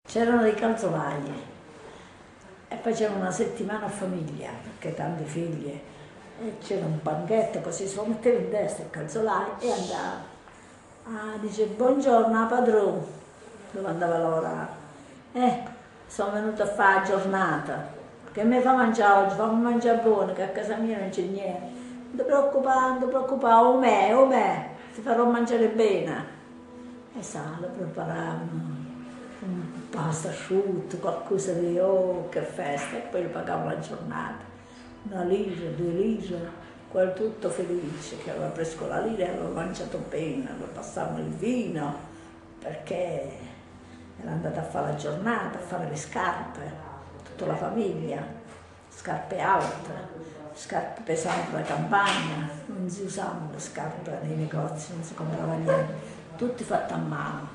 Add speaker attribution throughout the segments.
Speaker 1: C'erano dei calzolai e facevano una settimana a famiglia, perché tanti figli, e c'era un banchetto, così si lo metteva in testa il calzolaio e andava. Ah, dice buongiorno padrone, dove andava a lavorare. Sono venuta a fare la giornata, che mi fa mangiare oggi, fammi mangiare buono, che a casa mia non c'è niente. Non ti preoccupare, o me, ti farò mangiare bene. E sa, lo preparavano, un pasta asciutto, qualcosa di, oh che festa, e poi lo pagavano la giornata, 1 lira, 2 lire, quel tutto felice che aveva preso la lira e aveva mangiato bene, lo passavano il vino, perché era andata a fare la giornata, a fare le scarpe, tutta la famiglia, scarpe alte, scarpe pesanti da campagna, non si usavano le scarpe nei negozi, non si comprava niente, tutti fatti a mano.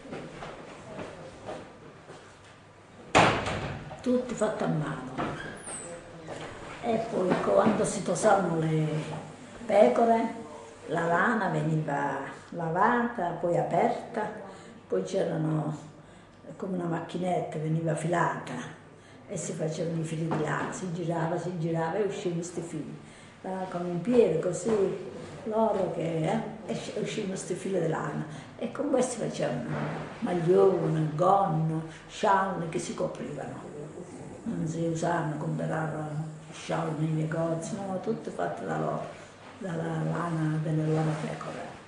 Speaker 1: Tutti fatti a mano. E poi quando si tosavano le pecore, la lana veniva lavata, poi aperta, poi c'erano come una macchinetta, veniva filata e si facevano i fili di lana, si girava e uscivano questi fili. Con un piede così, loro che uscivano questi fili di lana e con questi facevano maglione, gonne, scialli che si coprivano. Non si usavano, compravano scialli nei negozi, no, tutte fatte dalla lana delle loro pecore.